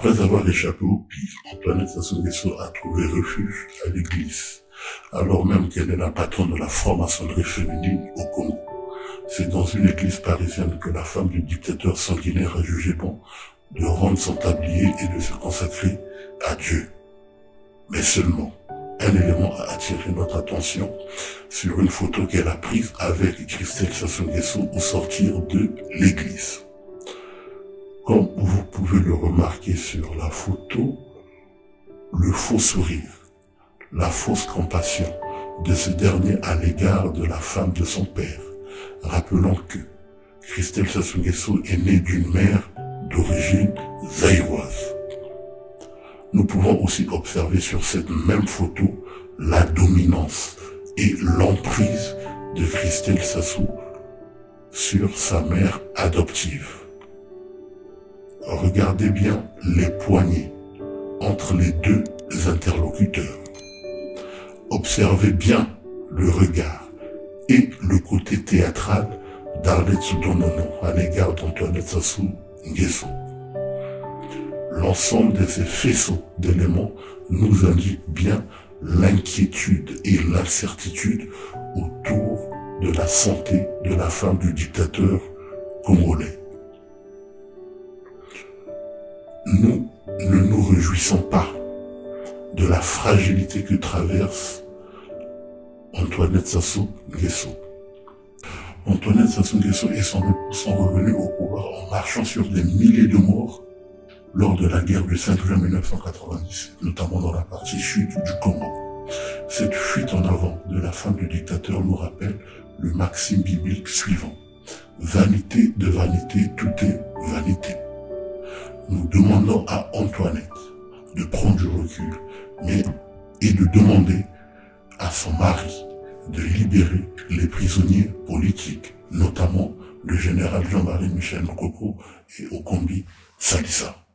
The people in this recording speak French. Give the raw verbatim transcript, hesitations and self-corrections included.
Après avoir échappé au pire, Antoinette Sassou Nguesso a trouvé refuge à l'église, alors même qu'elle est la patronne de la franc-maçonnerie féminine au Congo. C'est dans une église parisienne que la femme du dictateur sanguinaire a jugé bon de rendre son tablier et de se consacrer à Dieu. Mais seulement, un élément a attiré notre attention sur une photo qu'elle a prise avec Christelle Sassou Nguesso au sortir de l'église. Comme vous pouvez le remarquer sur la photo, le faux sourire, la fausse compassion de ce dernier à l'égard de la femme de son père. Rappelons que Christelle Sassou Nguesso est née d'une mère d'origine zaïroise. Nous pouvons aussi observer sur cette même photo la dominance et l'emprise de Christelle Sassou sur sa mère adoptive. Regardez bien les poignées entre les deux interlocuteurs. Observez bien le regard et le côté théâtral d'Arlette Soudonono à l'égard d'Antoinette Sassou Nguesso. L'ensemble de ces faisceaux d'éléments nous indique bien l'inquiétude et l'incertitude autour de la santé de la femme du dictateur congolais. Nous ne nous réjouissons pas de la fragilité que traverse Antoinette Sassou Nguesso. Antoinette Sassou Nguesso et son époux sont revenus au pouvoir en marchant sur des milliers de morts lors de la guerre du cinq juin mille neuf cent quatre-vingt-dix-sept, notamment dans la partie sud du Congo. Cette fuite en avant de la femme du dictateur nous rappelle le maxime biblique suivant. Vanité de vanité, tout est vanité. Nous demandons à Antoinette de prendre du recul, mais et de demander à son mari de libérer les prisonniers politiques, notamment le général Jean-Marie Michel Nkoko et Okombi Salissa.